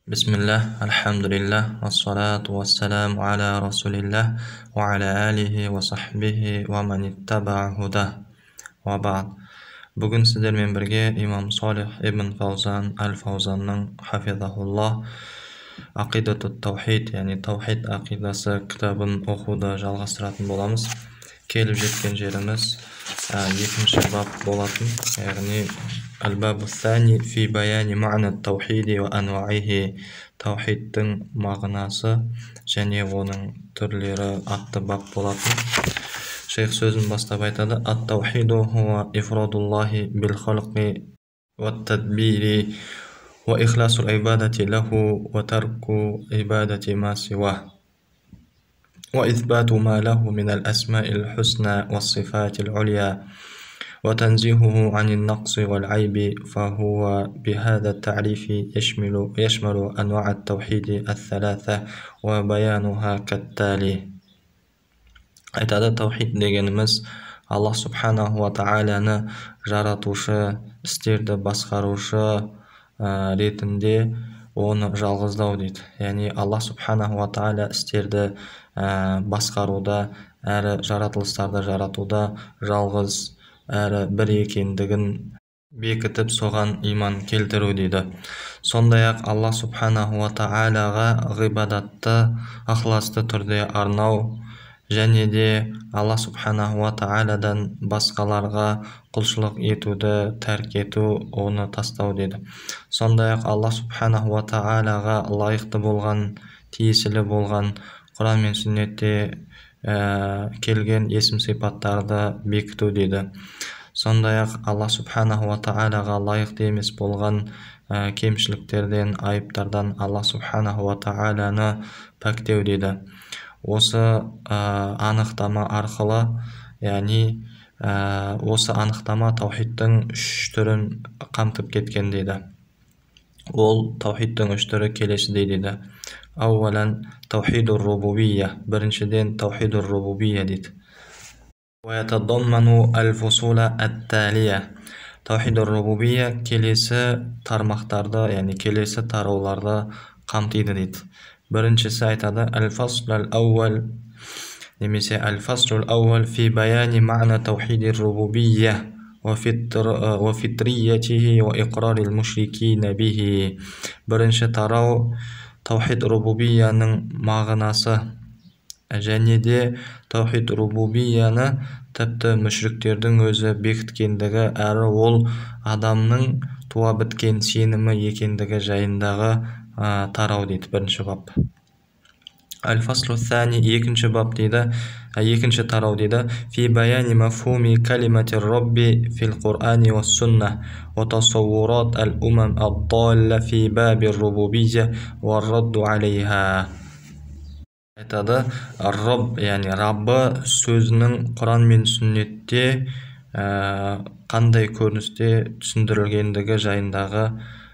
Bismillah, alhamdulillah, wassalatu wassalamu ala rasulillah wa ala alihi wa sahbihi wa man ittaba'a hudah. Wa ba'd. Бүгін сіздермен бірге имам Салих ибн Фаузан аль-Фаузанның хафизахуллах ақидатут таухид, яғни таухид ақидасы кітабын оқуды жалғастыратын боламыз. Келіп жеткен жеріміз екінші бап болатын, яғни Al-Babu Thani fi bayani ma'na at-tawhidi wa anwa'ihi, таухидтың мағынасы және оның түрлері атты бап болатын. Шейх сөзін бастап айтады: Ат-таухиду хуа ифрадуллахи бил халқи ва тадбири ва ихласул ибадати лаху ва тарку ибадати ма сива ва ithбату ма лаху мин ал-асма'ил хусна ва сифатил улия وتنزيهه عن النقص والعيب. فهو بهذا التعريف يشمل أنواع التوحيد الثلاثة وبيانها كالتالي. Айтады, таухид дегеніміз Аллах субханаху ва тағаланы жаратушы, істерді басқарушы ретінде оны жалғыздау дейді. Яғни Аллах субханаху ва тағала істерді басқаруда әрі жаратылыстарды жаратуда жалғыз әрі бір екендігін бекітіп соған иман келтіру дейді. Сондай-ақ Аллах субханаху ва тағалаға ғибадатты ықыласты түрде арнау және де Аллах субханаху ва тағаладан басқаларға құлшылық етуді тәрк ету, оны тастау дейді. Сондай-ақ Аллах субханаху ва тағалаға лайықты болған, тиесілі болған Құран мен сүннетте келген есім сипаттарды бекіту дейді. Сондай-ақ Аллах субханаху ва тағалаға лайықты емес болған кемшіліктерден, айыптардан Аллах субханаху ва тағаланы пәктеу дейді. Осы анықтама арқылы, яғни осы анықтама таухидтың үш түрін қамтып кеткен дейді. Ол таухидтың үш түрі келесідей дейді. Ауалан таухидур рубубия, біріншіден таухидур рубубия дейді. ويتضمن الفصول التالية. таухидур рубубия келесі тармақтарды, яғни келесі тарауларды қамтиды дейді. Біріншісі айтады: Al-Faslul Awwal, немесе Al-Faslul Awwal fi bayani ma'na tauhidir rububiyya wa fitriyatihi wa iqraril mushrikina bihi. Бірінші тарау таухид рубубияның мағынасы және де таухид рубубияны тіпті мүшриктердің өзі бекіткендігі әрі ол адамның туа біткен сенімі екендігі жайындағы тарау дейді. Бірінші бап. Аль-Фаслу Thani, екінші бап дейді, екінші тарау дейді. Фи баяни мафхуми калимати Рабби фил Qur'ани ва сунна ва тасаввурат ал-умам ад-далла фи баби рубубия ва радду алейха. Айтады, Рабб, яғни Раббы сөзінің Құран мен сүннетте қандай көріністе түсіндірілгендігі жайындағы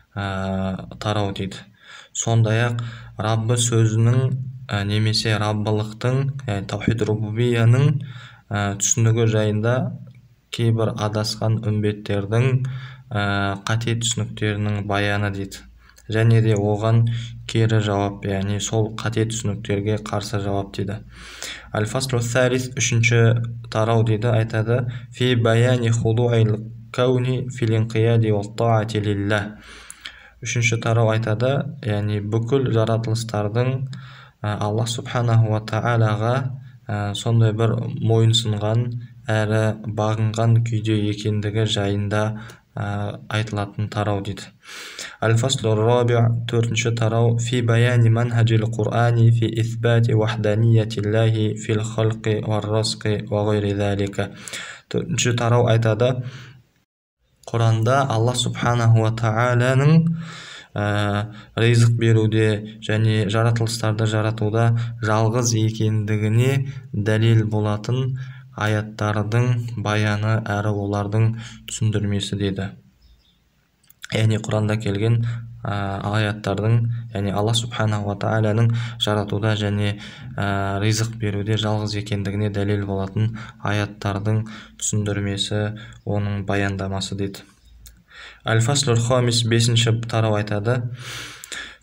тарау дейді. Сондай-ақ Раббы сөзінің немесе Раббылықтың, таухид рубубияның түсінігі жайында кейбір адасқан үмбеттердің қате түсініктерінің баяны дейді. Және де оған кері жауап, яғни сол қате түсініктерге қарсы жауап дейді. Аль-Фаслу Thalith, үшінші тарау дейді, айтады: Фи баяни худу'ил кауни фил инқияди ва таати лиллах. Үшінші тарау айтады, яғни бүкіл жаратылыстардың Аллах субханаху ва тағалаға сондай бір мойынсынған әрі бағынған күйде екендігі жайында айтылатын тарау дейді. Аль-Фаслу Раби', төртінші тарау: Фи баяни манхаджил Qur'ани фи ithбати вахданиятиллахи фил халқи ва разқи ва гайри залика. Төртінші тарау айтады: Құранда Аллах субханаху ва тағаланың ризық беруде және жаратылыстарды жаратуда жалғыз екендігіне дәлел болатын аяттардың баяны әрі олардың түсіндірмесі дейді. Яғни Құранда келген аяттардың, яғни Аллах субханаху ва тағаланың жаратуда және ризық беруде жалғыз екендігіне дәлел болатын аяттардың түсіндірмесі, оның баяндамасы дейді. Аль-Фаслул Хамис, бесінші тарау айтады: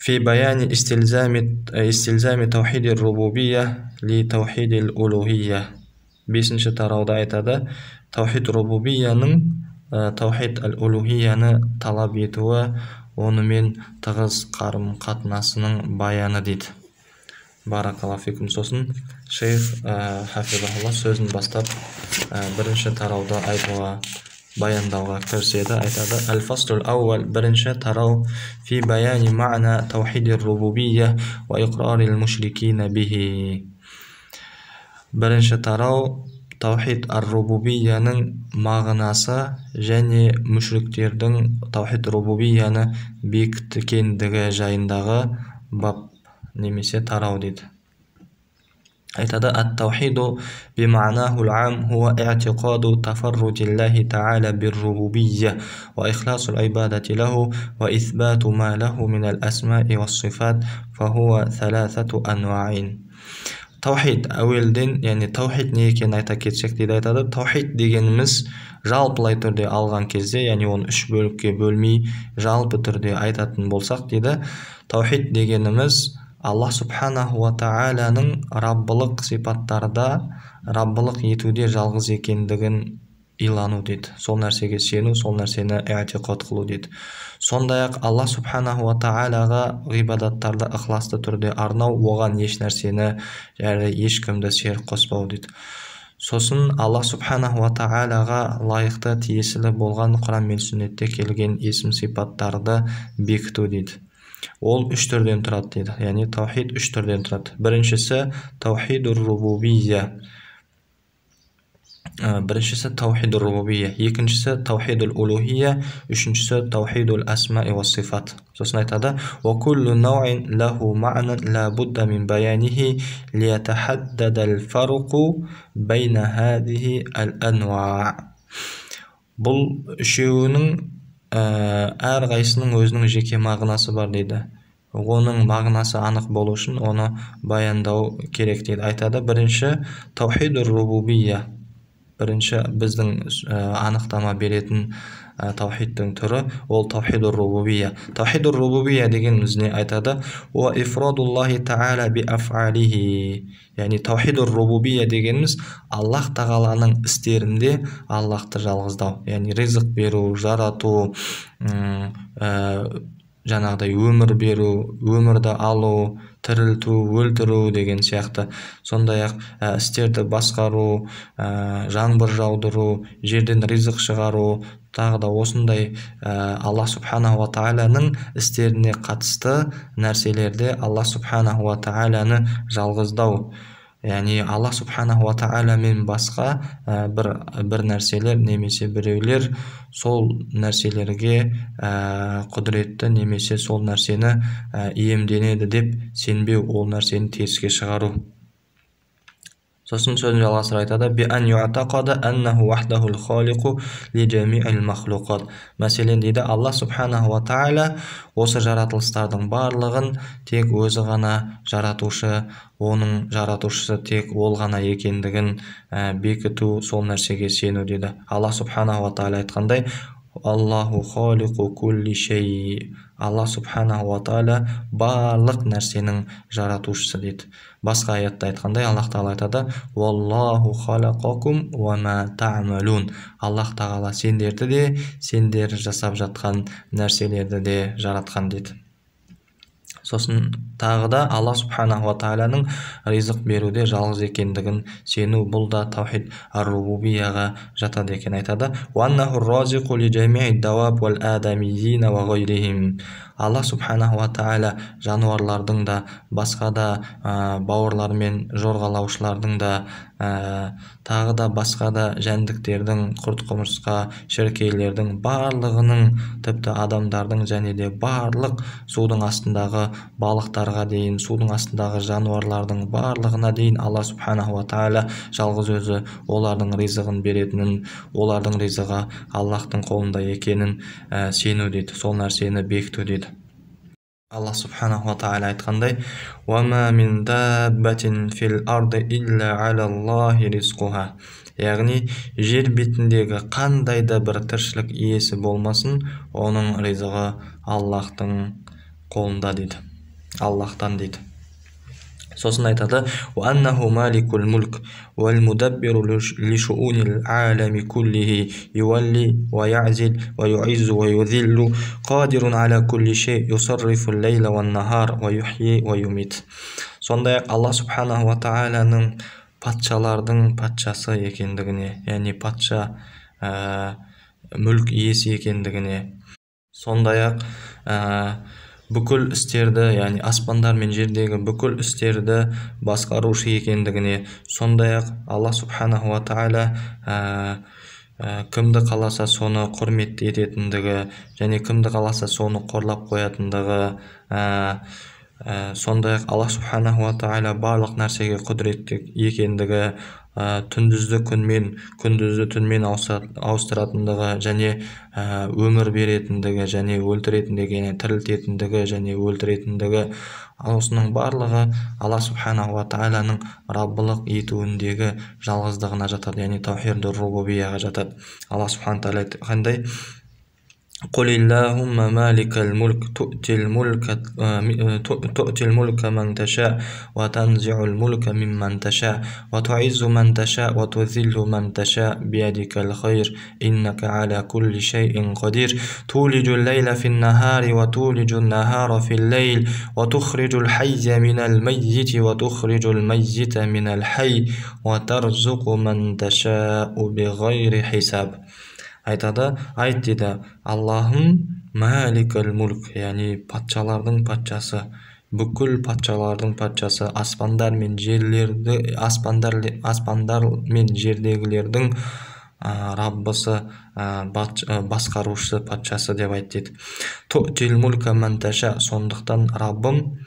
في بيان استلزام توحيد الربوبية لتوحيد الألوهية. Бесінші тарауда айтады, таухид рубубияның таухид ал-улухияны талап етуі, онымен тығыз қарым-қатынасының баяны дейді. Баракаллаху фикум. Сосын шейх хафизахулла сөзін бастап бірінші тарауда айтуға, баяндауға кіріседі. Айтады: Аль-фаслул ауал, бірінші тарау, фи баяни ма'на таухидир рубубия ва иқрарил мушрикина бихи. Бірінші тарау, таухид ар-рубубияның мағынасы және мүшриктердің таухид рубубияны бекіткендігі жайындағы бап немесе тарау дейді. Айтады: ат-таухиду бима'наху ал-'ам хуа i'тиқаду тафаррудиллахи та'аля бир-рубубия ва ихласул ибадати лаху ва исбату ма лаху минал асма'i вас-сифат фахуа саласату анва'ин. Таухид әуелден, яғни таухид не екенін айта кетсек дейді. Айтады: таухид дегеніміз жалпылай түрде алған кезде, яғни оны үш бөлікке бөлмей жалпы түрде айтатын болсақ дейді, таухид дегеніміз Аллах субханаху ва та'аляның раббылық сипаттарда, раббылық етуде жалғыз екендігін илану дейді. Сол нәрсеге сену, сол нәрсені i'тиқад қылу дейді. Сондай-ақ Аллах субханаху ва та'аляға ғибадаттарды ықыласты түрде арнау, оған еш нәрсені және ешкімді серік қоспау дейді. Сосын Аллах субханаху ва та'аляға лайықты тиесілі болған Құран мен сүннетте келген есім сипаттарды бекіту дейді. Ол үш түрден тұрады дейді. Яғни таухид үш түрден тұрады. Біріншісі таухидур рубубия. Екіншісі таухидул улухия, үшіншісі таухидул асма'i ва сифат. Сосын айтады: ва куллу нау'ин лаху ма'нан ла будда мин баянихи лиятахаддадал фарқу байна хадихи ал-анва'. Бұл үшеуінің әрқайсының өзінің жеке мағынасы бар дейді. Оның мағынасы анық болу үшін оны баяндау керек дейді. Айтады: бірінші таухидур рубубия. Бірінші біздің анықтама беретін таухидтың түрі, ол таухидур рубубия. Таухидур рубубия дегеніміз не? Айтады: ва ифрадуллахи та'аля би аф'алихи. Яғни таухидур рубубия дегеніміз Аллах тағаланың істерінде Аллахты жалғыздау. Яғни ризық беру, жарату, жаңағыдай өмір беру, өмірді алу, тірілту, өлтіру деген сияқты. Сондай-ақ істерді басқару, жаңбыр жаудыру, жерден ризық шығару, тағы да осындай Аллах субханаху ва та'аляның істеріне қатысты нәрселерде Аллах субханаху ва та'аляны жалғыздау. Яғни Аллах субханаху ва та'алямен басқа бір нәрселер немесе біреулер сол нәрселерге құдіретті немесе сол нәрсені иемденеді деп сенбеу, ол нәрсені теріске шығару. Сосын сөзін жалғастыра айтады: би ан ю'тақада аннаху вахдахул халиқу ли жами'ил махлуқат. Мәселен дейді, Аллах субханаху ва та'аля осы жаратылыстардың барлығын тек өзі ғана жаратушы, оның жаратушысы тек ол ғана екендігін бекіту, сол нәрсеге сену дейді. Аллах субханаху ва та'аля айтқандай: Аллаху халиқу кулли шей. Аллах субханаху ва та'аля барлық нәрсенің жаратушысы дейді. Басқа аятта айтқандай, Аллах тағала айтады: Валлаху халақакум ва ма та'малун. Аллах тағала сендерді де, сендер жасап жатқан нәрселерді де жаратқан дейді. Сосын тағы да Аллах субханаху ва та'аляның ризық беруде жалғыз екендігін сену, бұл да таухид ар-рубубияға жатады екен. Айтады: ва аннаху разиқу ли жами'ид даваб вал адамийина ва гайрихим. Аллах субханаху ва та'аля жануарлардың да, басқа да бауырлар мен жорғалаушылардың да, тағы да басқа да жәндіктердің, құрт-құмырсқа, шіркейлердің барлығының, тіпті адамдардың және де барлық судың астындағы балықтарға дейін, судың астындағы жануарлардың барлығына дейін Аллах субханаху ва та'аля жалғыз өзі олардың ризығын беретінін, олардың ризығы Аллахтың қолында екенін сену дейді. Сол нәрсені бекіту дейді. Аллах субханаху ва та'аля айтқандай: ва ма мин даббатин фил арди илля алаллахи ризқуха. Яғни жер бетіндегі қандай да бір тіршілік иесі болмасын, оның ризығы Аллахтың қолында дейді. Аллахтан дейді. Сосын айтады: "Ва аннаху маликул мульк вал мудаббиру ли шуунил алами куллихи ювалли ва я'зил ва ю'иззу ва юзиллу қадирун аля кулли шей юсаррифул лейла ван нахар ва юхьи ва юмит." Сондай-ақ Алла субханаху ва тағаланың патшалардың патшасы екендігіне, яғни патша мүлк иесі екендігіне, сондай-ақ бүкіл істерді, яғни аспандар мен жердегі бүкіл істерді басқарушы екендігіне, сондай-ақ Алла субханаху ва тағала кімді қаласа соны құрметті ететіндігі, және кімді қаласа соны қорлап қоятындығы, сондай-ақ Алла субханаху ва тағала барлық нәрсеге құдіретті екендігі, түндізді күнмен, күндізді түнмен ауыстыратындығы, және өмір беретіндігі, және өлтіретіндігі, және тірілтетіндігі, және өлтіретіндігі, осының барлығы Алла субханаху ва тағаланың раббылық етуіндегі жалғыздығына жатады, яғни таухидур рубубияға жатады. Алла субханаху ва тағала айтқандай: "Қулиллахумма маликал мульк ту'тил мулька ман таша ва танзи'ул мулька мимман таша ва ту'иззу ман таша ва тузиллу ман таша биядикал хайр иннака аля кулли шейин қадир тулиджул лейла фин нахари ва тулиджул нахара фил лейл ва тухриджул хайя минал маййити ва тухриджул маййита минал хай ва тарзуқу ман ташау биғайри хисаб." Айтады: "Айт" дейді: "Аллахым маликал мульк", яғни патшалардың патшасы, бүкіл патшалардың патшасы, аспандар мен жердегілердің раббысы, басқарушысы, патшасы деп айт дейді. "Ту'тил мулька ман таша", сондықтан Раббым,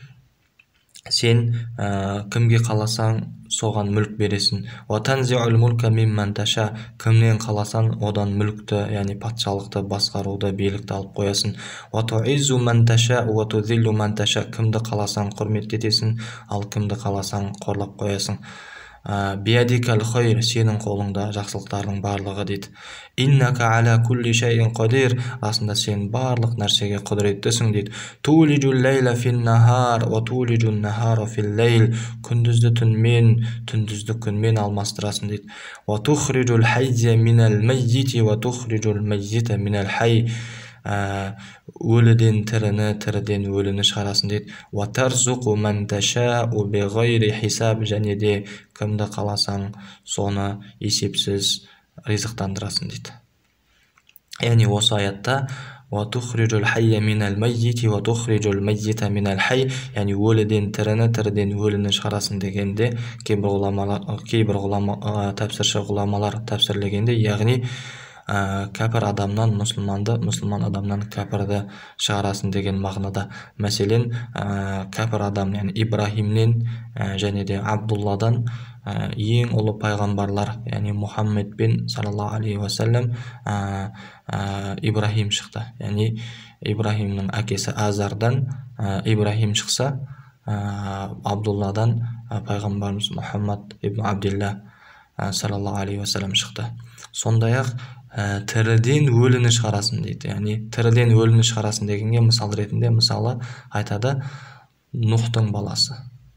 сен кімге қаласаң соған мүлк бересің. "Ва танзи'ул мулька мимман таша", кімнен қаласаң одан мүлкті, яғни патшалықты, басқаруды, билікті алып қоясың. "Ва ту'иззу ман таша ва тузиллу ман таша", кімді қаласаң құрметтетесің, ал кімді қаласаң қорлап қоясың. "Биядикал хайр", сенің қолыңда жақсылықтардың барлығы дейді. "Иннака аля кулли шейин қадир", расында сен барлық нәрсеге құдіреттісің дейді. "Тулиджул лейла фин нахар ва тулиджул нахара фил лейл", күндізді түнмен, түндізді күнмен алмастырасың дейді. "Ва тухриджул хайя минал маййити ва тухриджул маййита минал хай", өліден тіріні, тіріден өліні шығарасың дейді. "Ва тарзуқу ман ташау биғайри хисаб", және де кімді қаласаң соны есепсіз ризықтандырасың дейді. Яғни осы аятта "Ва тухриджул хайя минал маййити ва тухриджул маййита минал хай", яғни өліден тіріні, тіріден өліні шығарасың дегенде, кейбір тәпсірші ғұламалар тәпсірлегенде, яғни кәпір адамнан мұсылманды, мұсылман адамнан кәпірді шығарасың деген мағынада. Мәселен, кәпір адам, яғни Ибрахимнен және де Абдулладан ең ұлы пайғамбарлар, яғни Мұхаммед бен саллаллаху алейхи уассалам Ибрахим шықты. Яғни Ибрахимнің әкесі Азардан Ибрахим шықса, Абдулладан пайғамбарымыз Мұхаммад ибн Абдилла саллаллаху алейхи уассалам шықты. Сондай-ақ тіріден өліні шығарасың дейді. Яғни тіріден өліні шығарасың дегенге мысал ретінде, мысалы айтады: Нухтың баласы,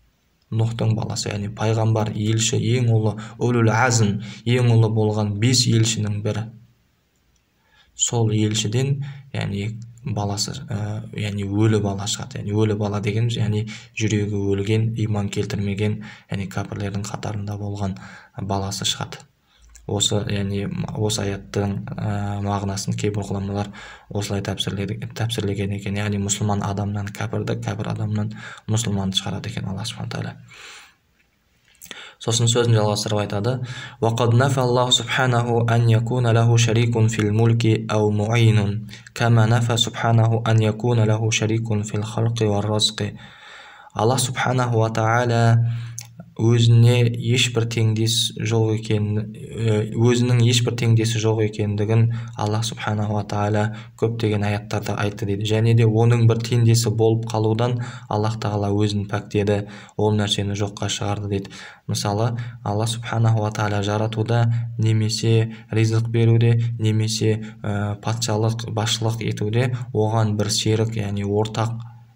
яғни пайғамбар, елші, ең ұлы, улул азм, ең ұлы болған 5 елшінің бірі. Сол елшіден, яғни баласы, яғни өлі бала шығады. Яғни өлі бала дегеніміз, яғни жүрегі өлген, иман келтірмеген, яғни кәпірлердің қатарында болған баласы шығады. Осы аяттың мағынасын кейбір ғұламалар осылай тәпсірлеген екен. Яғни мұсылман адамнан кәпірді, кәпір адамнан мұсылманды шығарады екен Алла субхана тағала. Сосын сөзін жалғастырып айтады: "Вақад нафа Аллаху субханаху ан якуна лаху шарикун фил мульки ау муайнун, кама нафа субханаху ан якуна лаху шарикун фил халқи ва разқи." Алла субханаху ва тағала өзіне ешбір теңдес жоқ екенін, өзінің ешбір теңдесі жоқ екендігін Алла субханаху ва тағала көптеген аяттарда айтты дейді. Және де оның бір теңдесі болып қалудан Аллах тағала өзін пәктеді, ол нәрсені жоққа шығарды дейді. Мысалы, Алла субханаху ва тағала жаратуда, немесе ризық беруде, немесе патшалық, басшылық етуде оған бір серік, яғни ортақ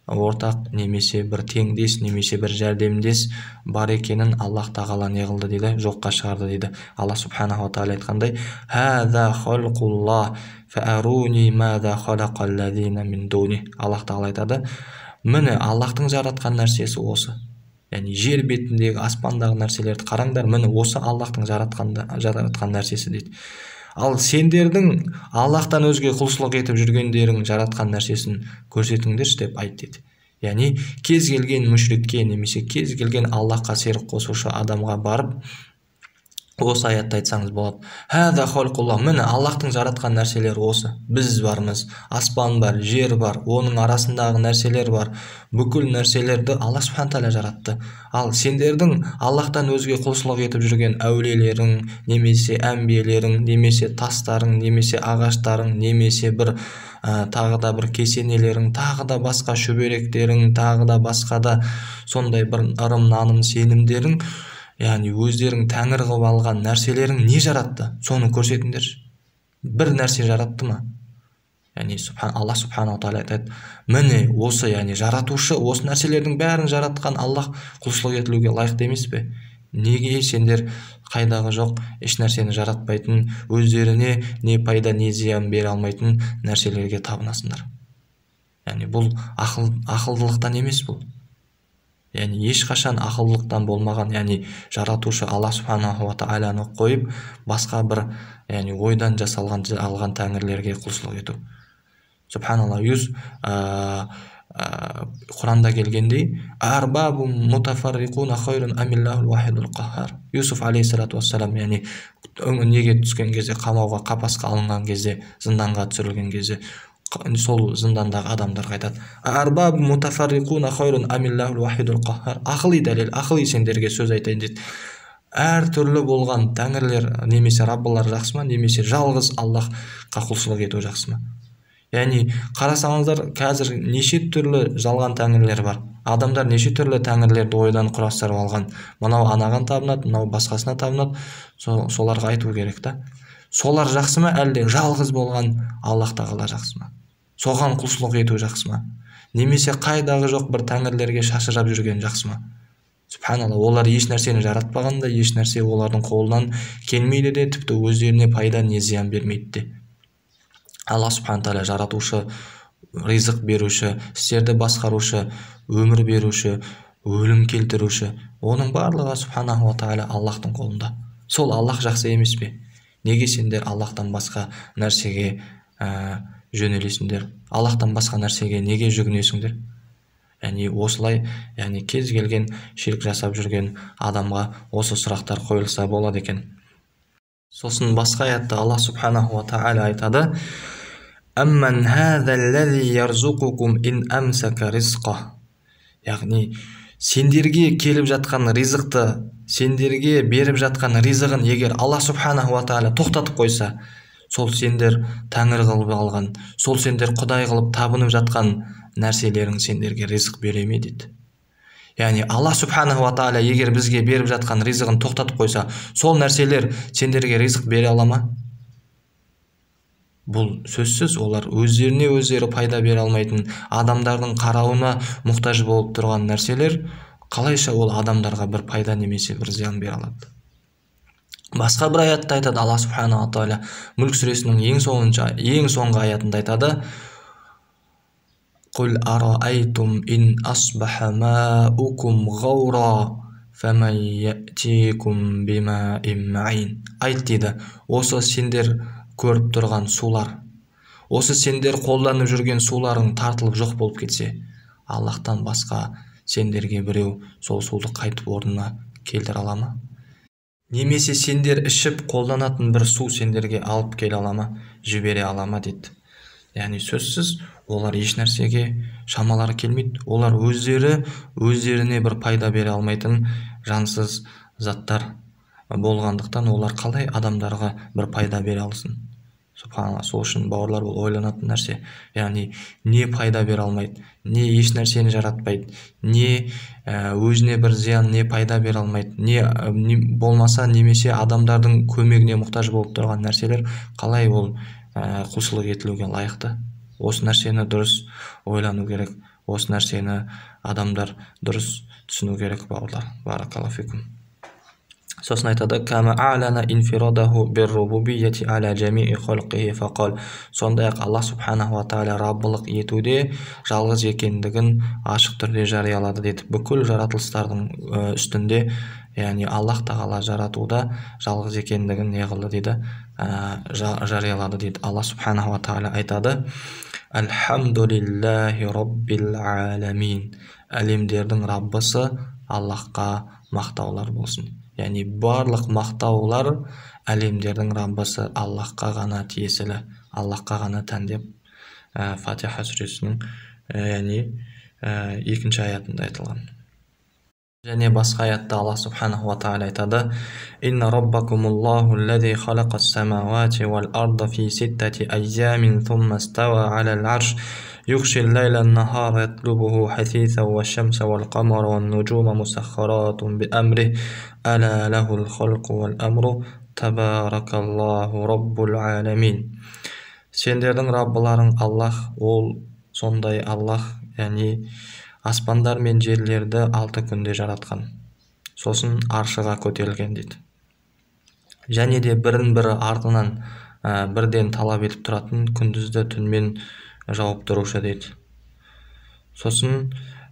ортақ немесе бір теңдес немесе бір жәрдемдес бар екенін Аллах тағала не қылды дейді, жоққа шығарды дейді. Алла субханаху тағала айтқандай: «Хаза халқуллах фааруни маза халақаллазина мин дуни». Аллах тағала айтады: міне Аллахтың жаратқан нәрсесі осы. Яғни жер бетіндегі, аспандағы нәрселерді қараңдар, міне осы Аллахтың жаратқан нәрсесі дейді. Ал сендердің Аллахтан өзге құлшылық етіп жүргендерің жаратқан нәрсесін көрсетіңдерші деп айт дейді. Яғни кез келген мүшрикке немесе кез келген Аллахқа серік қосушы адамға барып осы аятты айтсаңыз болады: «Хаза халқуллах», міне Аллахтың жаратқан нәрселері осы. Біз бармыз, аспан бар, жер бар, оның арасындағы нәрселер бар. Бүкіл нәрселерді Алла субхан тағала жаратты. Ал сендердің Аллахтан өзге құлшылық етіп жүрген әулиелерің, немесе әмбиелерің, немесе тастарың, немесе ағаштарың, немесе бір тағы да бір кесенелерің, тағы да басқа шөберектерің, тағы да басқа да сондай бір ырым наным сенімдерің, яғни өздерің тәңір қылып алған нәрселерің не жаратты? Соны көрсетіңдерші. Бір нәрсе жаратты ма? Яғни Алла субханаху тағала айтады: міне осы, яғни жаратушы осы нәрселердің бәрін жаратқан Аллах құлшылық етілуге лайықты емес пе? Неге сендер қайдағы жоқ, еш нәрсені жаратпайтын, өздеріне не пайда не зиян бере алмайтын нәрселерге табынасыңдар? Яғни бұл ақылдылықтан емес бұл. Яғни ешқашан ақылдылықтан болмаған, яғни жаратушы Алла субханаху тағаланы қойып басқа бір, яғни ойдан жасалған алған тәңірлерге құлшылық ету. Субханалла, Құранда келгендей: «Арбабу мутафарриқуна хайрун амиллахул вахидул қаххар». Юсуф алейхиссалату вассалам, яғни неге түскен кезде, қамауға, қапасқа алынған кезде, зынданға түсірілген кезде, сол зындандағы адамдарға айтады: «Арбабу мутафарриқуна хайрун амиллахул вахидул қаххар». Ақылы дәлел, ақылы сендерге сөз айтайын дейді. Әр түрлі болған тәңірлер немесе раббылар жақсы ма, немесе жалғыз Аллахқа құлшылық ету жақсы ма? Яғни қарасаңыздар, қазір неше түрлі жалған тәңірлер бар. Адамдар неше түрлі тәңірлерді ойдан құрастырып алған. Мынау анаған табынады, мынау басқасына табынады. Соларға айту керек та. Солар жақсы ма, әлде жалғыз болған Аллах тағала жақсы ма? Соған құлшылық ету жақсы ма? Немесе қайдағы жоқ бір тәңірлерге шашырап жүрген жақсы ма? Субханалла, олар еш нәрсені жаратпағанда, еш нәрсе олардың қолынан келмейді де, тіпті өздеріне пайда не зиян бермейді де. Алла субхан тағала жаратушы, ризық беруші, істерді басқарушы, өмір беруші, өлім келтіруші, оның барлығы субханаху тағала Аллахтың қолында. Сол Аллах жақсы емес пе? Неге сендер Аллахтан басқа нәрсеге жөнелесіңдер? Аллахтан басқа нәрсеге неге жүгінесіңдер? Яғни осылай, яғни кез келген ширк жасап жүрген адамға осы сұрақтар қойылса болады екен. Сосын басқа аятта Аллах субханаху тағала айтады: «Амман хазаллази ярзуқукум ин амсака ризқа». Яғни сендерге келіп жатқан ризықты, сендерге беріп жатқан ризығын егер Алла субханаху тағала тоқтатып қойса, сол сендер тәңір қылып алған, сол сендер құдай қылып табынып жатқан нәрселерің сендерге ризық бере ме дейді. Яғни Алла субханаху тағала егер бізге беріп жатқан ризығын тоқтатып қойса, сол нәрселер сендерге ризық бере ала ма? Бұл сөзсіз олар өздеріне өздері пайда бере алмайтын, адамдардың қарауына мұқтаж болып тұрған нәрселер, қалайша ол адамдарға бір пайда немесе бір зиян бере алады? Басқа бір аятта айтады Алла субханаху тағала, Мүлк сүресінің ең соңғы аятында айтады: «Құл араайтум ин асбаха маукум ғаура фаман я'тикум бимаин маин». Айт дейді, осы сендер көріп тұрған сулар, осы сендер қолданып жүрген суларың тартылып жоқ болып кетсе, Аллахтан басқа сендерге біреу сол суды қайтып орнына келтіре ала ма? Немесе сендер ішіп қолданатын бір су сендерге алып келе ала ма, жібере ала ма дейді. Яғни сөзсіз олар еш нәрсеге шамалары келмейді. Олар өздеріне бір пайда бере алмайтын жансыз заттар болғандықтан олар қалай адамдарға бір пайда бере алсын? Субханалла, сол үшін бауырлар, бұл ойланатын нәрсе. Яғни не пайда бере алмайды, не еш нәрсені жаратпайды, не өзіне бір зиян, не пайда бере алмайды, не болмаса немесе адамдардың көмегіне мұқтаж болып тұрған нәрселер қалай ол құлшылық етілуге лайықты? Осы нәрсені дұрыс ойлану керек. Осы нәрсені адамдар дұрыс түсіну керек, бауырлар. Баракаллаху фикум. Сосын айтады: «Кама а'лана инфирадаху бир-рубубиyyati аля жами'i халқихи фақал». Сондай-ақ Аллах субханаху ва тағала раббылық етуде жалғыз екендігін ашық түрде жариялады дейді. Бүкіл жаратылыстардың үстінде, яғни Аллах тағала жаратуда жалғыз екендігін не қылды дейді, жариялады дейді. Аллах субханаху ва тағала айтады: «Алхамдулиллахи раббил аламин». Әлемдердің Раббысы Аллахқа мақтаулар болсын. Яғни барлық мақтаулар әлемдердің Раббысы Аллахқа ғана тиесілі, Аллахқа ғана тән деп Фатиха сүресінің яғни 2-ші аятында айтылған. Және басқа аятта Аллах субханаху ва тағала айтады: «Инна раббакумуллаху аллази халақас самавати вал арда фи ситтати айямин thumma става алал арш يغشي الليل النهار يطلبه حثيثا والشمس والقمر والنجوم مسخرات بأمره ألا له الخلق والأمر تبارك الله رب العالمين». Сендердің Раббыларың Аллах, ол сондай Аллах, яғни аспандар мен жерлерді 6 күнде жаратқан, сосын аршыға көтерілген дейді. Және де бірін-бірі артынан бірден талап етіп тұратын күндізді түнмен жауып тұрушы дейді. Сосын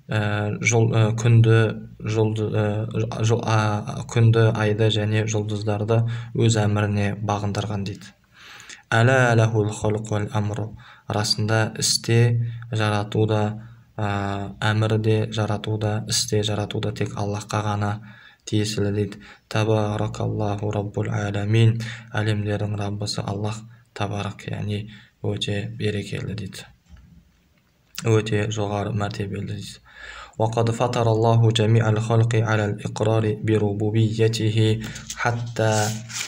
күнді, айды және жұлдыздарды өз әміріне бағындырған дейді. Әлә ләхул халқ вал амру. Расында істе жаратуда, әмірде жаратуда, істе жаратуда тек Аллахқа ғана тиесілі дейді. Табаракаллаху раббул аламин. Әлемдердің Раббысы Аллах табарак, яғни өте берекелі дейді, өте жоғары мәртебелі дейді. وقد فطر الله جميع الخلق على الإقرار بربوبيته حتى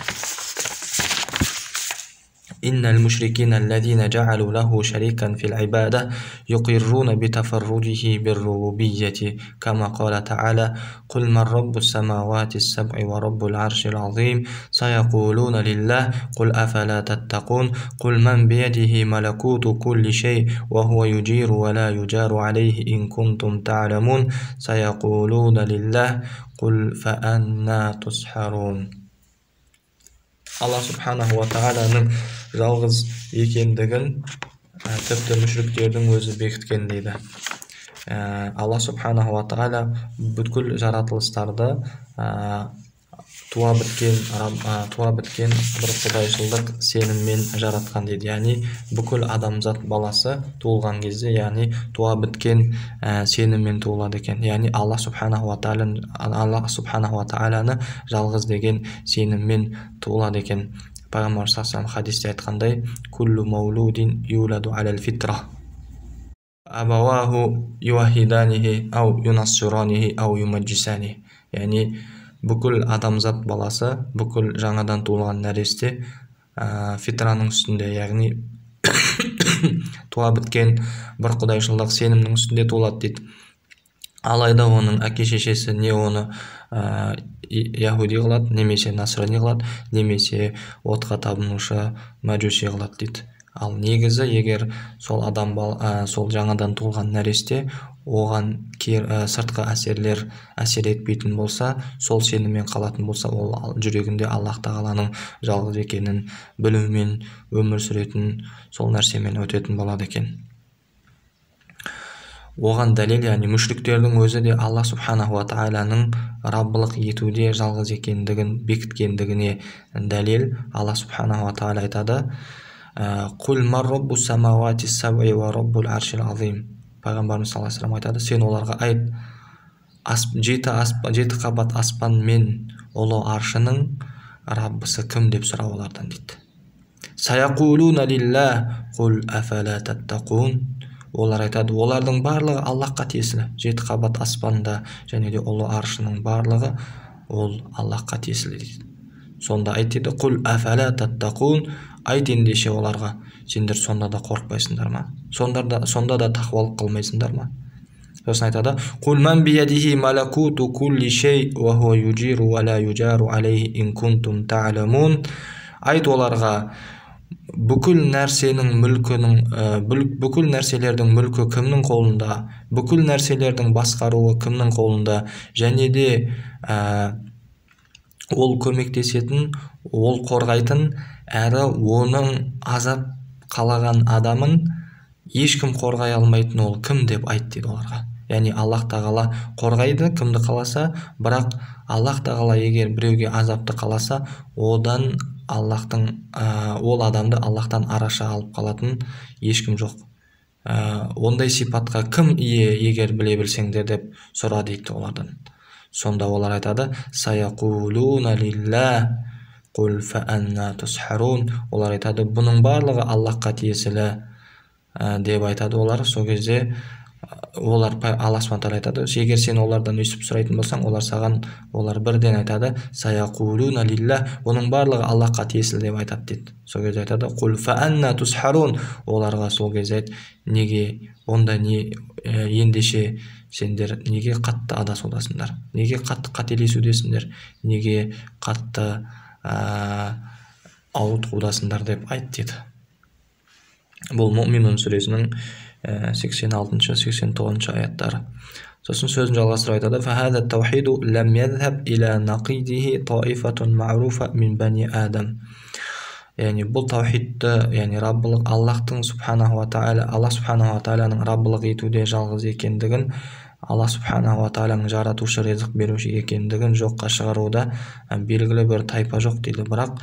إن المشركين الذين جعلوا له شريكا في العبادة يقرون بتفرده بالربوبية كما قال تعالى: قل من رب السماوات السبع ورب العرش العظيم سيقولون لله قل أفلا تتقون قل من بيده ملكوت كل شيء وهو يجير ولا يجار عليه إن كنتم تعلمون سيقولون لله قل فأنا تسحرون. Аллах субханаху ва тағаланың жалғыз екендігін тіпті мүшриктердің өзі бекіткен дейді. Аллах субханаху ва тағала бүткіл жаратылыстарды туа біткен бір құдайшылдық сеніммен жаратқан дейді. Яғни бүкіл адамзат баласы туылған кезде, яғни туа біткен сеніммен туылады екен. Яғни Аллах субханаху ва тағаланы жалғыз деген сеніммен туылады екен. Пайғамбар саллаллаху алейхи хадисте айтқандай: «Куллу маулудин юладу алал фитра. Абаваху юахиданихи ау юнассиранихи ау юмаджисани». Яғни бүкіл адамзат баласы, бүкіл жаңадан туылған нәресте фитраның үстінде, яғни туа біткен бір құдайшылдық сенімнің үстінде туылады дейді. Алайда оның әке-шешесі не оны яхуди қылады, немесе насрани қылады, немесе отқа табынушы мәжуси қылады дейді. Ал негізі, егер сол жаңадан туылған нәресте оған сыртқы әсерлер әсер етпейтін болса, сол сеніммен қалатын болса, ол жүрегінде Аллах тағаланың жалғыз екенін білумен өмір сүретін, сол нәрсемен өтетін болады екен. Оған дәлел, яғни мүшриктердің өзі де Аллах субханаху ва тағаланың раббылық етуде жалғыз екендігін бекіткендігіне дәлел. Аллах субханаху ва тағала айтады: «Құл мар раббус самавати сабъи ва раббул аршил азим». Пайғамбарымыз саллаллаху алейхи ва саллям айтады: сен оларға айт, 7 қабат аспан мен ұлы аршының Раббысы кім деп сұра олардан дейді. Саяқулуна лилла құл афала таттақун. Олар айтады, олардың барлығы Аллахқа тиесілі. 7 қабат аспанда және де ұлы аршының барлығы ол Аллахқа тиесілі дейді. Сонда айт дейді: құл афала таттақун. Айт ендеше оларға, сендер сонда да қорықпайсыңдар ма? Сонда да тақуалық қылмайсыңдар ма? Сосын айтады: «Құл ман биядихи малакуту кулли шей ва хуа юджиру ва ла юджару алейхи ин кунтум та'ламун». Айт оларға, бүкіл нәрсенің мүлкінің бүкіл нәрселердің мүлкі кімнің қолында, бүкіл нәрселердің басқаруы кімнің қолында, және де ол көмектесетін, ол қорғайтын, әрі оның азап қалаған адамын ешкім қорғай алмайтын ол кім деп айт дейді оларға. Яғни Аллах тағала қорғайды кімді қаласа, бірақ Аллах тағала егер біреуге азапты қаласа, одан ол адамды Аллахтан араша алып қалатын ешкім жоқ. Ондай сипатқа кім ие, егер біле білсеңдер деп сұра дейді олардан. Сонда олар айтады: саяқулуна лилла қул фа анна тусхарун. Олар айтады: бұның барлығы Аллахқа тиесілі деп айтады олар. Сол кезде олар Алла Субхана тағала айтады: егер сен олардан өйстіп сұрайтын болсаң, олар бірден айтады: саяқулуна лилла, бұның барлығы Аллахқа тиесілі деп айтады дейді. Сол кезде айтады: қул фа анна тусхарун. Оларға сол кезде айт: неге онда ендеше сендер неге қатты адасудасыңдар, неге қатты қателесудесіңдер, неге қатты ауытқудасыңдар деп айт дейді. Бұл Муъминун сүресінің 86-89 аяттары. Сосын сөзін жалғастырып айтады: فَهَذَا التَّوْحِيدُ لَمْ يَذْهَبْ إِلَى نَقِيدِهِ طَائِفَةٌ مَعْرُوفَةٌ مِنْ بَنِي آدَمَ. Яғни бұл таухидты, яғни Раббылық, Аллахтың Субханаху ва Тааля, Аллах Субханаху ва Тааляның Раббылық етуде жалғыз екендігін, Аллах Субханаху ва Тааляның жаратушы, ризық беруші екендігін жоққа шығаруда белгілі бір тайпа жоқ дейді. Бірақ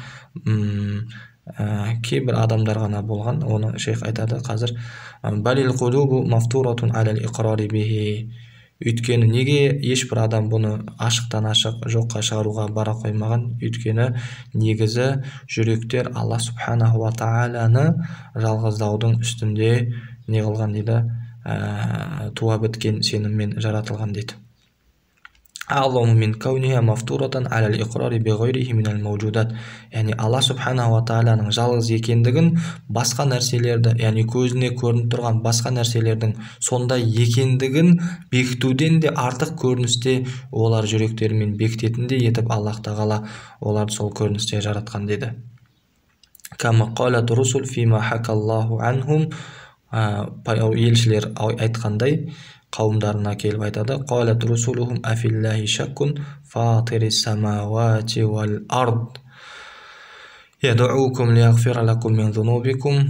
кейбір адамдар ғана болған. Оны шейх айтады қазір: балил қулубу мафтуратун алал иқрари бихи. Өйткені неге ешбір адам бұны ашықтан ашық жоққа шығаруға бара қоймаған? Өйткені негізі жүректер Алла Субханаху ва Тааляны жалғыздаудың үстінде не қылған дейді, туа біткен сеніммен жаратылған дейді. أعظم من كونها مفطورة على الإقرار بغيره من الموجودات. Яғни Алла Субханаху ва Тааляның жалғыз екендігін басқа нәрселерді, яғни көзіне көрініп тұрған басқа нәрселердің сондай екендігін бекітуден де артық көріністе олар жүректерімен бекітетіндей етіп Аллах тағала оларды сол көріністе жаратқан деді. Кама қалат русул фима хакаллаху анхум. Елшілер айтқандай қауымдарына келіп айтады: қалат русулухум афиллахи шаккун фатирис самавати вал ард يدعوكم ليغفر لكم من ذنوبكم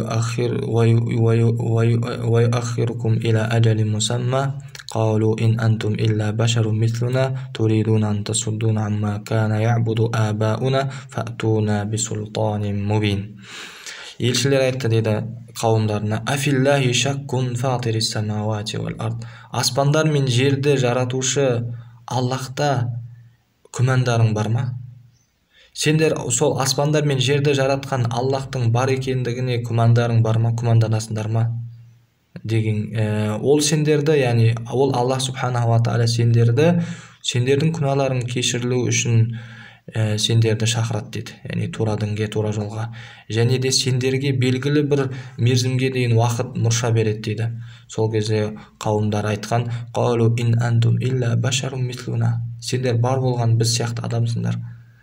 ويؤخركم إلى أجل مسمى قالوا إن أنتم إلا بشر مثلنا تريدون أن تصدون عما كان يعبد آباؤنا فأتونا بسلطان مبين. Елшілер айтты дейді қауымдарына: афиллахи шаккун фатирис самавати вал ард. Аспандар мен жерді жаратушы Аллахта күмәндарың бар ма? Сендер сол аспандар мен жерді жаратқан Аллахтың бар екендігіне күмәндарың бар ма, күмәнданасыңдар ма деген. Ол сендерді, яғни ол Аллах Субханаху ва Тааля сендердің күнәларың кешірілу үшін сендерді шақырады дейді. Яғни тура дінге, тура жолға. Және де сендерге белгілі бір мерзімге дейін уақыт мұрша береді дейді. Сол кезде қауымдар айтқан: қалу ин антум илля башарун мислуна. Сендер бар болған біз сияқты адамсыңдар.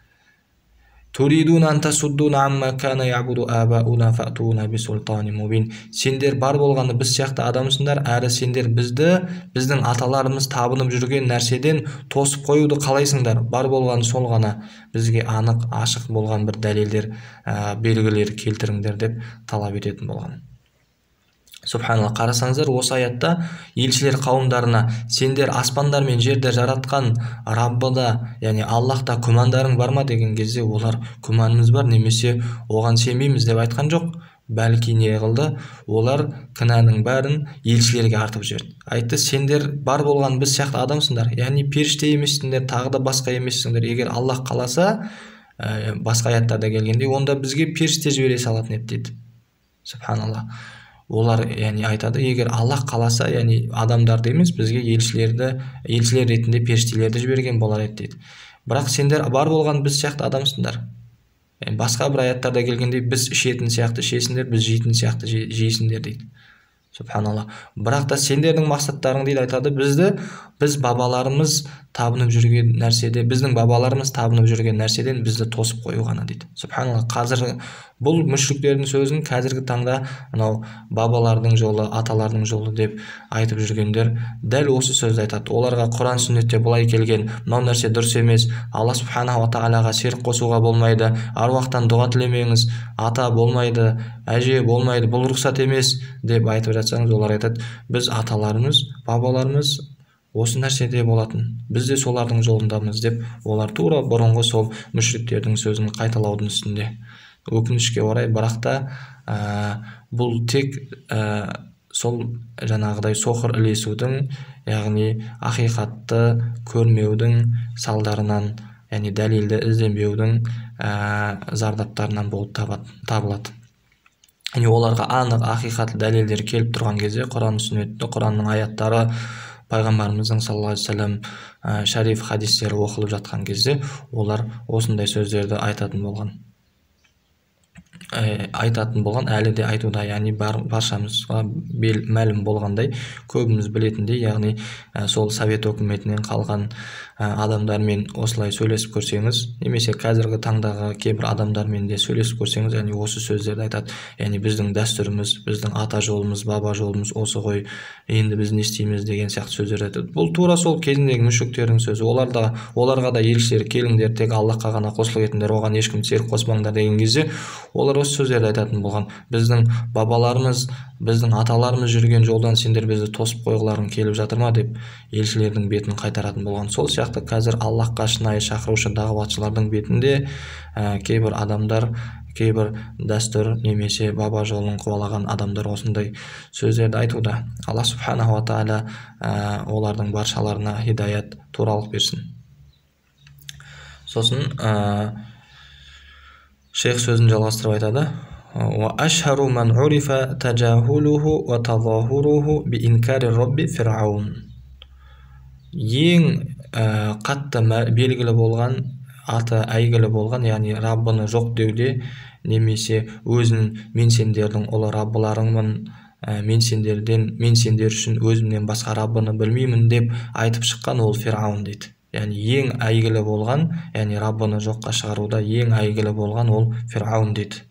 Туридуна антасуддуна амма кана ябуду абауна фатуна бисултани мубин. Сендер бар болғаны біз сияқты адамсыңдар, әрі сендер біздің аталарымыз табынып жүрген нәрседен тосып қоюды қалайсыңдар. Бар болғаны сол ғана, бізге анық, ашық болған бір дәлелдер, белгілер келтіріңдер деп талап ететін болған. Субханалла, қарасаңыздар, осы аятта елшілер қауымдарына: сендер аспандар мен жерді жаратқан Раббыда, яғни Аллахта күмәндарың бар ма деген кезде олар күмәніміз бар, немесе оған сенбейміз деп айтқан жоқ. Бәлки не қылды? Олар кінәнің бәрін елшілерге артып жіберді. Айтты: сендер бар болған біз сияқты адамсыңдар, яғни періште емессіңдер, тағы да басқа емессіңдер. Егер Аллах қаласа, басқа аяттарда келгенде, онда бізге періште жібере салатын еді дейді. Субханалла. Олар яғни айтады: егер Аллах қаласа, яғни адамдарды емес, бізге елшілер ретінде періштелерді жіберген болар еді дейді. Бірақ сендер бар болған біз сияқты адамсыңдар. Басқа бір аяттарда келгенде біз ішетін сияқты ішесіңдер, біз жейтін сияқты жейсіңдер дейді. Субханалла. Бірақ та сендердің мақсаттарың дейді айтады: біз бабаларымыз табынып жүрген нәрседе, біздің бабаларымыз табынып жүрген нәрседен бізді тосып қою ғана дейді. Субханалла, қазір бұл мүшриктердің сөзін қазіргі таңда анау бабалардың жолы, аталардың жолы деп айтып жүргендер дәл осы сөзді айтады. Оларға Құран сүннетте былай келген, мынау нәрсе дұрыс емес, Алла субханала тағалаға ширк қосуға болмайды, аруақтан дұға тілемеңіз, ата болмайды, әже болмайды, бұл рұқсат емес деп айтып жатсаңыз, олар айтады, біз аталарымыз, бабаларымыз осы нәрседе болатын, біз де солардың жолындамыз деп, олар тура бұрынғы сол мүшриктердің сөзін қайталаудың үстінде. Өкінішке орай, бірақ та бұл тек сол жаңағыдай соқыр ілесудің, яғни ақиқатты көрмеудің салдарынан, яғни дәлелді іздемеудің зардаптарынан болып табылады. Яғни оларға анық ақиқат дәлелдер келіп тұрған кезде, Құран сүннетті, Құранның аяттары, пайғамбарымыздың саллаллаху алейхи вассалам шариф хадистері оқылып жатқан кезде, олар осындай сөздерді айтатын болған, әлі де айтуда, яғни баршамызға мәлім болғандай, көбіміз білетіндей, яғни сол совет өкіметінен қалған адамдармен осылай сөйлесіп көрсеңіз, немесе қазіргі таңдағы кейбір адамдармен де сөйлесіп көрсеңіз, яғни осы сөздерді айтады. Яғни біздің дәстүріміз, біздің ата жолымыз, баба жолымыз осы ғой, енді біз не істейміз деген сияқты сөздер айтады. Бұл тура сол кезіндегі мүшриктердің сөзі. Оларға да елшілер, келіңдер, тек Аллахқа ғана құлшылық етіңдер, оған ешкім серік қоспаңдар деген кезде, олар осы сөздерді айтатын болған. Біздің бабаларымыз, біздің аталарымыз жүрген жолдан сендер бізді тосып қойғыларың келіп жатыр ма деп елшілердің бетін қайтаратын болған. Сол сияқты қазір Аллахқа шынайы шақырушы дағуатшылардың бетінде кейбір адамдар, кейбір дәстүр немесе баба жолын қуалаған адамдар осындай сөздерді айтуда. Алла субханаху ва тағала олардың баршаларына хидаят, туралық берсін. Сосын шейх сөзін жалғастырып айтады: وأشهر من عرف تجاهله وتظاهره بإنكار الرب فرعون. Ең қатты белгілі болған, аты әйгілі болған, яғни Раббыны жоқ деуде, немесе өзін мен сендердің ұлы Раббыларыңмын, мен сендер үшін өзімнен басқа Раббыны білмеймін деп айтып шыққан ол Фирауын дейді. Яғни ең әйгілі болған, яғни Раббыны жоққа шығаруда ең әйгілі болған ол Фирауын дейді.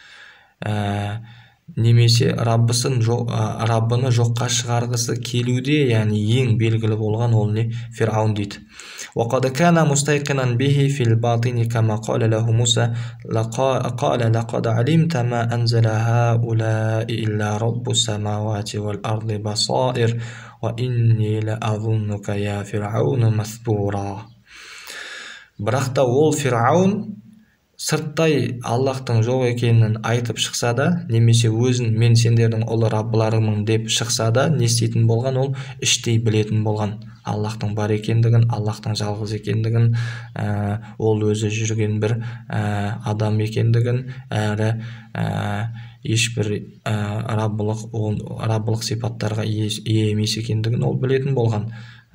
Немесе Раббыны жоққа шығарғысы келуде, яғни ең белгілі болған ол не? Фирауын дейді. وقد كان مستيقنا به في الباطن كما قال له موسى قال لقد علمت ما أنزل هؤلاء إلا رب السماوات والأرض بصائر وإني لأظنك يا فرعون مثبورا. Бірақ та ол Фирауын сырттай Аллахтың жоқ екенін айтып шықса да, немесе өзін мен сендердің ұлы Раббыларымын деп шықса да, не істейтін болған? Ол іштей білетін болған Аллахтың бар екендігін, Аллахтың жалғыз екендігін, ол өзі жүрген бір адам екендігін, әрі ешбір раббылық сипаттарға ие емес екендігін ол білетін болған.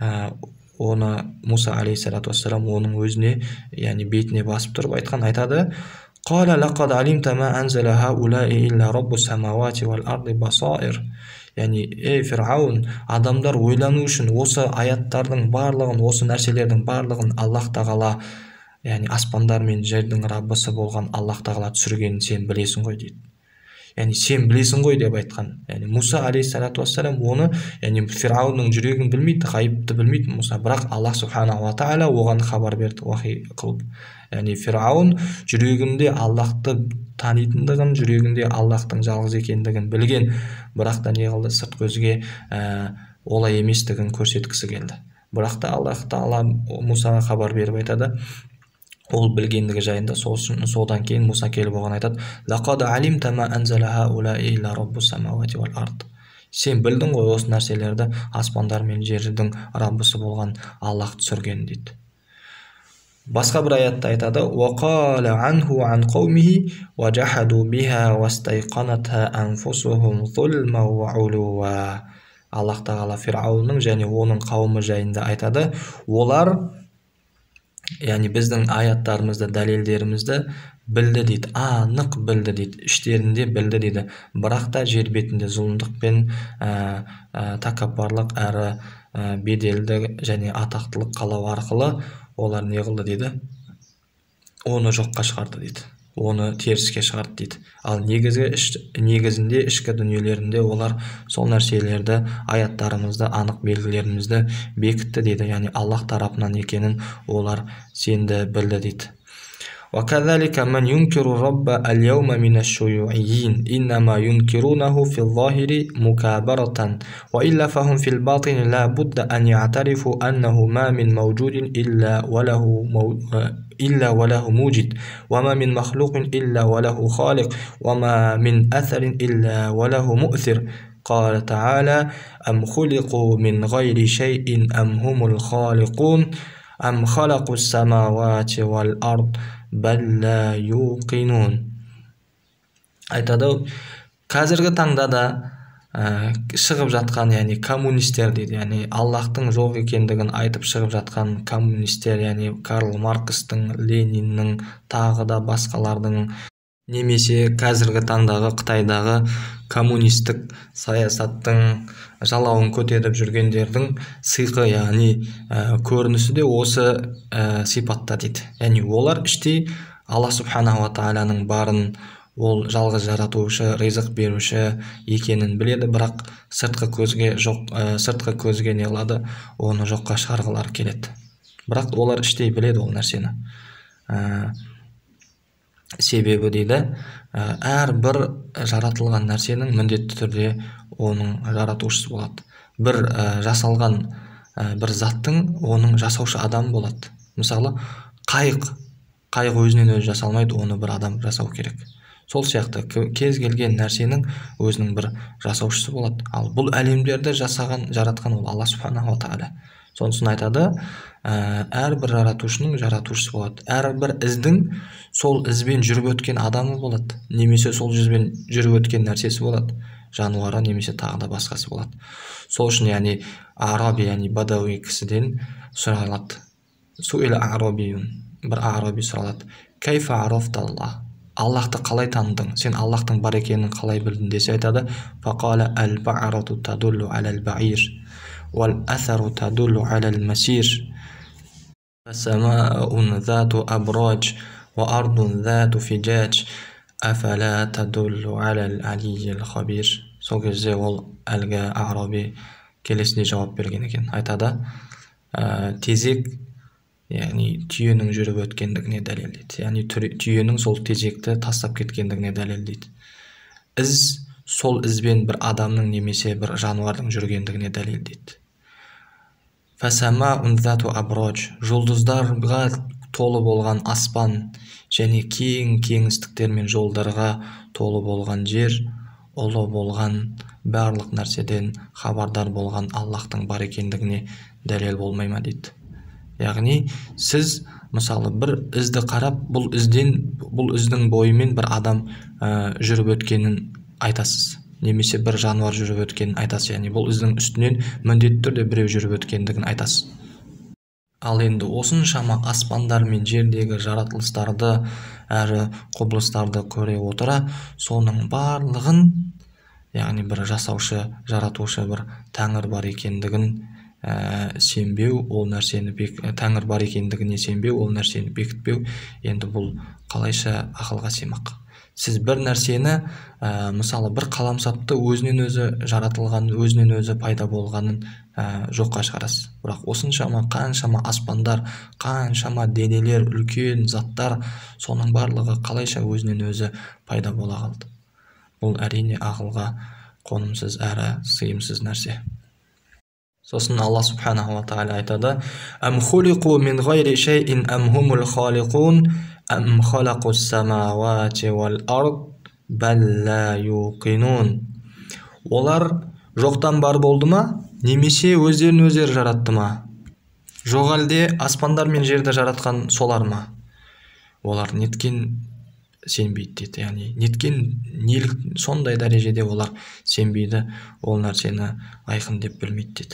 Оны Муса алейхиссалату вассалам оның өзіне, яғни бетіне басып тұрып айтады: «Қала лақад алимта ма анзала хаулаи илля раббу самауати вал арди басаир». Яғни, ей Фирауын, адамдар ойлану үшін осы аяттардың барлығын, осы нәрселердің барлығын Аллах тағала, яғни аспандар мен жердің Раббысы болған Аллах тағала түсіргенін сен білесің ғой дейді. Яғни сен білесің ғой деп айтқан. Яғни Муса алейхиссалату вассалам оны, яғни Фирауынның жүрегін білмейді, ғайыпты білмейді Муса, бірақ Аллах субханаху ва тағала оған хабар берді, уахи қылып. Яғни Фирауын жүрегінде Аллахты танитындығын, жүрегінде Аллахтың жалғыз екендігін білген, бірақ та не қылды? Сырт көзге олай еместігін көрсеткісі келді. Бірақ та Аллах тағала Мусаға хабар беріп айтады, ол білгендігі жайында. Содан кейін Муса келіп оған айтады: «Лақад алимта ма анзала хаулаи илля раббус самауати вал ард». Сен білдің ғой осы нәрселерді аспандар мен жердің Раббысы болған Аллах түсірген дейді. Басқа бір аятта айтады: «Вақала анху ан қаумихи ва жахаду биха вастайқанатха анфусухум зулма ва улуа». Аллах тағала Фирауынның және оның қауымы жайында айтады: олар, яғни біздің аяттарымызды, дәлелдерімізді білді дейді, анық білді дейді, іштерінде білді дейді, бірақ та жер бетінде зұлымдық пен тәкаппарлық әрі беделді және атақтылық қалау арқылы олар не қылды дейді, оны жоққа шығарды дейді, оны теріске шығарды дейді. Ал негізінде ішкі дүниелерінде олар сол нәрселерді, аяттарымызды, анық белгілерімізді бекітті дейді, яғни Аллах тарапынан екенін олар сенді, білді дейді. وكذلك من ينكر الرب اليوم من الشيوعيين إنما ينكرونه في الظاهر مكابرة وإلا فهم في الباطن لا بد أن يعترفوا أنه ما من موجود إلا وله موجد وما من مخلوق إلا وله خالق وما من أثر إلا وله مؤثر. قال تعالى أم خلقوا من غير شيء أم هم الخالقون أم خلقوا السماوات والأرض بل لا يوقنون. Айтады, қазіргі таңда да шығып жатқан, яғни коммунистер дейді, яғни Аллахтың жоқ екендігін айтып шығып жатқан коммунистер, яғни Карл Маркстың, Лениннің, тағы да басқалардың, немесе қазіргі таңдағы Қытайдағы коммунистік саясаттың жалауын көтеріп жүргендердің сиқы, яғни көрінісі де осы сипатта дейді. Яғни олар іштей Алла субханаху ва тағаланың барын, ол жалғыз жаратушы, ризық беруші екенін біледі, бірақ сыртқы көзге не қылады, оны жоққа шығарғылары келеді. Бірақ олар іштей біледі ол нәрсені. Себебі дейді, әрбір жаратылған нәрсенің міндетті түрде оның жаратушысы болады. Бір жасалған бір заттың оның жасаушы адам болады. Мысалы, қайық өзінен өзі жасалмайды, оны бір адам жасау керек. Сол сияқты кез келген нәрсенің өзінің бір жасаушысы болады. Ал бұл әлемдерді жаратқан ол Алла субханаху ва тағала. Сонысын айтады, әрбір жаратушының жаратушысы болады. Әрбір іздің сол ізбен жүріп өткен адамы болады, немесе сол ізбен жүріп өткен нәрсесі болады, жануары немесе тағы да басқасы болады. Сол үшін яғни араби, яғни бадауи кісіден сұралады. Суила арабиюн, бір араби сұралады. Кайфа арафталлах, Аллахты қалай таныдың? Сен Аллахтың бар екенін қалай білдің десе, айтады, фақала әл-бa'рату тадуллу алал-бa'ир вал-асару тадуллу алал-масир фасамаун зату абраж ва ардун зату фиджаж афала тадуллу алал-алийил хабир. Сол кезде ол әлгі араби келесіне жауап берген екен. Айтады, тезек, яғни түйенің жүріп өткендігіне дәлелдейді. Яғни түйенің сол тезекті тастап кеткендігіне дәлелдейді. Із сол ізбен бір адамның немесе бір жануардың жүргендігіне дәлелдейді. Фасама унзату аброж, жұлдыздарға толы болған аспан және кең кеңістіктер мен жолдарға толы болған жер, ұлы болған барлық нәрседен хабардар болған Аллахтың бар екендігіне дәлел болмай ма дейді. Яғни сіз мысалы бір ізді қарап, бұл іздің бойымен бір адам жүріп өткенін айтасыз, немесе бір жануар жүріп өткенін айтасыз, яғни бұл іздің үстінен міндетті түрде біреу жүріп өткендігін айтасыз. Ал енді осыншама аспандар мен жердегі жаратылыстарды әрі құбылыстарды көре отыра, соның барлығын, яғни бір жасаушы, жаратушы бір тәңір бар екендігін сенбеу, ол нәрсені тәңір бар екендігіне сенбеу, ол нәрсені бекітпеу, енді бұл қалайша ақылға сыймақ? Сіз бір нәрсені, мысалы бір қаламсапты өзінен өзі жаратылғанын, өзінен өзі пайда болғанын жоққа шығарасыз. Бірақ осыншама қаншама аспандар, қаншама денелер, үлкен заттар, соның барлығы қалайша өзінен өзі пайда бола қалды? Бұл әрине ақылға қонымсыз әрі сыйымсыз нәрсе. Сосын Алла субханаху ва тағала айтады, «Ам хулиқу мин ғайри шайин ам хумул халиқун ам халақу самавати вал ард бал ла юқинун». Олар жоқтан бар болды ма, немесе өздерін өздері жаратты ма? Жоқ әлде аспандар мен жерді жаратқан солар ма? Олар неткен сенбейді дейді. Яғни неткен нелік сондай дәрежеде олар сенбейді, ол нәрсені айқын деп білмейді дейді.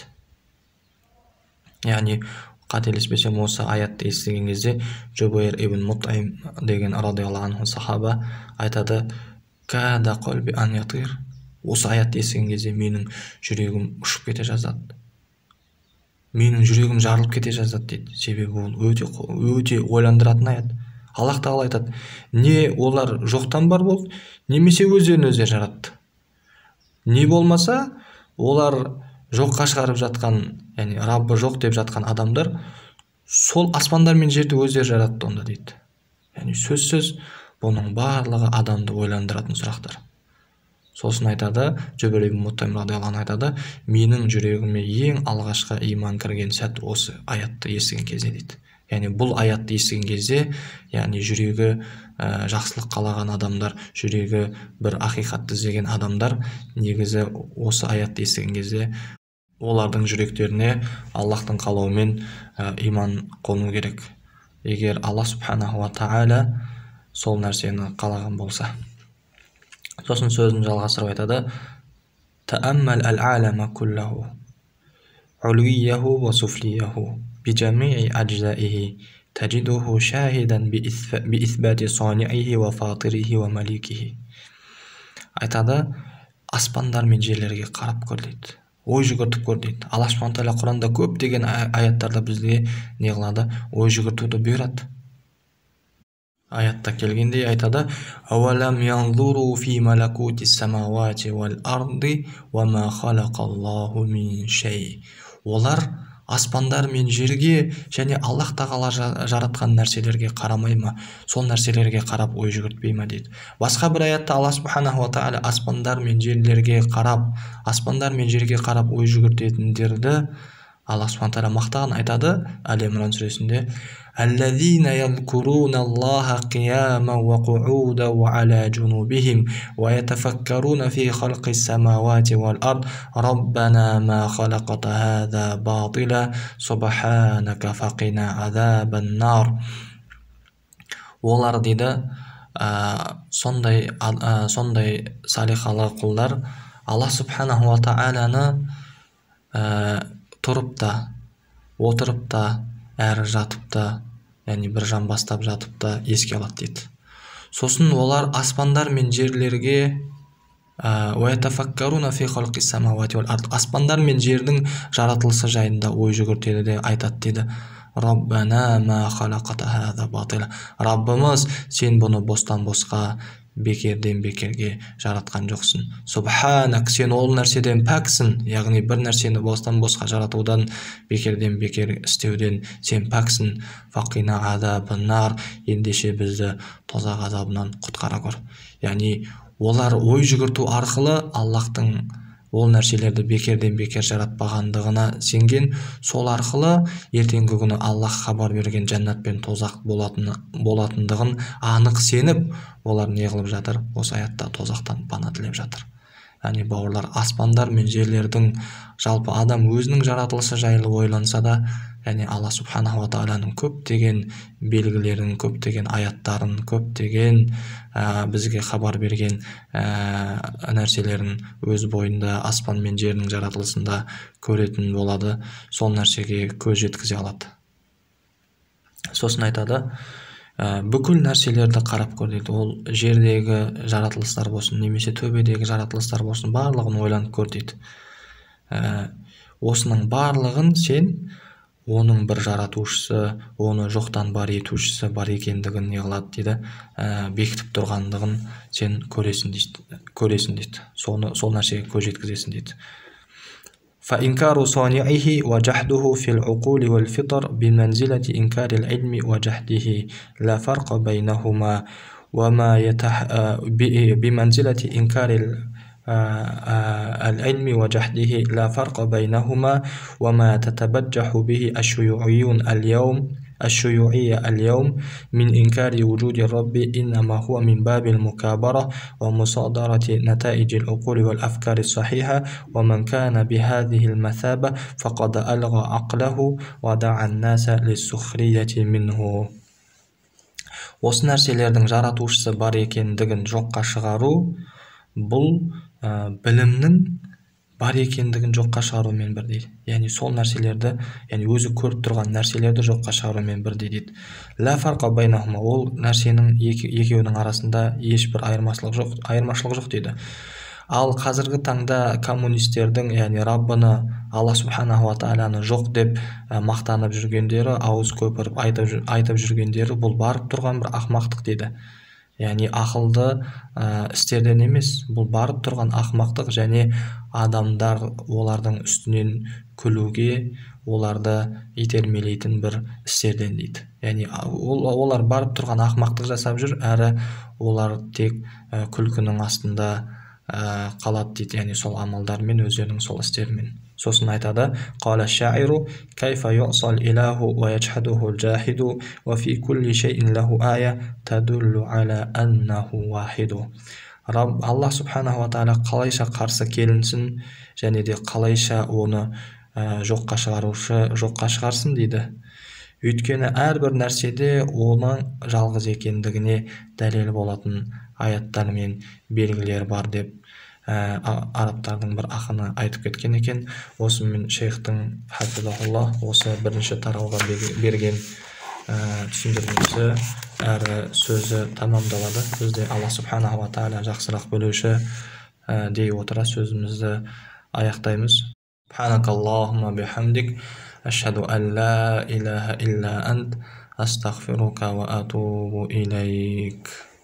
Яғни қателеспесем осы аятты естіген кезде Жубайр ибн Мутайм деген радиаллаху анху сахаба айтады, када қалби ан ятир. Осы аятты естіген кезде менің жүрегім ұшып кете жаздады. менің жүрегім жарылып кете жаздады дейді. Себебі ол өте ойландыратын аят. Аллах тағала айтады, не олар жоқтан бар болды, немесе өздерін өздері жаратты. Не болмаса, олар жоққа шығарып жатқан, яғни Раббы жоқ деп жатқан адамдар сол аспандар мен жерді өздері жаратты онда дейді. Яғни сөзсіз бұның барлығы адамды ойландыратын сұрақтар. Сосын айтады, Жүбейр ибн Мутайм радиаллаху анху айтады, менің жүрегіме ең алғашқы иман кірген сәт осы аятты естіген кезде дейді. Яғни бұл аятты естіген кезде, яғни жүрегі жақсылық қалаған адамдар, жүрегі бір ақиқатты іздеген адамдар негізі осы аятты естіген кезде олардың жүректеріне Аллахтың қалауымен иман қону керек. Егер Алла субханаху ва тағала сол нәрсені қалаған болса. Сосын сөзін жалғастырып айтады, Тааммал ал-алама куллаху, улвияху ва суфлияху, bijami'i ajza'ihi, tajiduhu shahidan bi ithbati sani'ihi ва фатирихи ва маликихи. Айтады, аспандар мен жерлерге қарап көр дейді. Ой жүгіртіп көр дейді. Алла субхана тағала Құранда көптеген аяттарда бізге не қылады? Ой жүгіртуді бұйырады. Аятта келгендей айтады, «Авалам янзуру фи малакути самавати вал арди ва ма халақаллаху мин шей». Олар аспандар мен жерге және Аллах тағала жаратқан нәрселерге қарамай ма? Сол нәрселерге қарап ой жүгіртпей ма дейді. Басқа бір аятта Алла субханаху ва тағала аспандар мен жерге қарап ой жүгіртетіндерді Аллах субхана тағала мақтаған, айтады Али-Имран сүресінде, الذين يذكرون الله قياما وقعودا وعلى جنوبهم ويتفكرون في خلق السماوات والأرض ربنا ما خلقت هذا باطلا سبحانك فقنا عذاب النار. Олар дейді, сондай салихалы құлдар Алла субханаху ва тағаланы тұрып та, отырып та, әрі жатып та, яғни бір жамбастап жатып та еске алады дейді. Сосын олар аспандар мен жерлерге аспандар мен жердің жаратылысы жайында ой жүгіртеді де айтады дейді. Раббана ма халақата хаза батила. Раббымыз, сен бұны бостан босқа, бекерден бекерге жаратқан жоқсың. Субханак, сен ол нәрседен пәксің, яғни бір нәрсені бостан босқа жаратудан, бекерден бекер істеуден сен пәксің. Фақина азабыннар, ендеше бізді тозақ азабынан құтқара көр. Яғни олар ой жүгірту арқылы Аллахтың ол нәрселерді бекерден бекер жаратпағандығына сенген, сол арқылы ертеңгі күні Аллах хабар берген жәннат пен тозақ болатындығын анық сеніп, олар не қылып жатыр? Осы аятта тозақтан пана тілеп жатыр. Яғни бауырлар, аспандар мен жерлердің, жалпы адам өзінің жаратылысы жайлы ойланса да, яғни Алла субханаху ва тағаланың көптеген белгілерін, көптеген аяттарын, көптеген бізге хабар берген нәрселерін өз бойында аспан мен жердің жаратылысында көретін болады. Сол нәрсеге көз жеткізе алады. Сосын айтады, бүкіл нәрселерді қарап көр дейді. Ол жердегі жаратылыстар болсын, немесе төбедегі жаратылыстар болсын, барлығын ойланып көр дейді. Осының барлығын сен оның бір жаратушысы, оны жоқтан бар етушісі бар екендігін не қылады дейді, бекітіп тұрғандығын сен көресің дейді. Сол нәрсеге көз жеткізесің дейді. فإنكار صانعه وجحده في العقول والفطر بمنزلة إنكار العلم وجحده لا فرق بينهما بمنزلة إنكار العلم وجحده لا فرق بينهما وما تتبجح به الشيوعية اليوم من إنكار وجود الرب إنما هو من باب المكابرة ومصادرة نتائج العقول والأفكار الصحيحة ومن كان بهذه المثابة فقد ألغى عقله ودعا الناس للسخرية منه. Осы нәрселердің жаратушысы бар екендігін жоққа шығару, бұл білімнің бар екендігін жоққа шығарумен бірдей. Яғни сол нәрселерді, яғни өзі көріп тұрған нәрселерді жоққа шығарумен бірдей дейді. Ла фарқа байнахума, ол нәрсенің екеуінің арасында ешбір айырмашылық жоқ дейді. Ал қазіргі таңда коммунистердің, яғни Раббыны, Алла субханаху ва тағаланы жоқ деп мақтанып жүргендері, ауыз көпіріп айтып жүргендері бұл барып тұрған бір ақмақтық дейді. Яғни ақылды істерден емес, бұл барып тұрған ақмақтық, және адамдар олардың үстінен күлуге, оларды итермелейтін бір істерден дейді. Яғни олар барып тұрған ақмақтық жасап жүр, әрі олар тек күлкінің астында қалады дейді, яғни сол амалдармен, өздерінің сол істерімен. Сосын айтады: «Қала шаиру кайфа юсал илаху ва яджхадуху джахиду ва фи кулли шейин лаху ая тадуллу аля аннаху вахиду». Аллах субханаху ва тағала қалайша қарсы келінсін, және де қалайша оны жоққа шығарсын дейді. Өйткені әрбір нәрседе оның жалғыз екендігіне дәлел болатын аяттар мен белгілер бар деп арабтардың бір ақыны айтып кеткен екен. Осымен шейхтің хафизахуллах осы бірінші тарауға берген түсіндірмесі әрі сөзі тамамдалады. Бізде Алла субханаху ва тағала жақсырақ білуші дей отыра сөзімізді аяқтаймыз. Субханакаллахумма бихамдик, ашхаду ан ла илаха илля ант, астағфирука ва атубу илейк.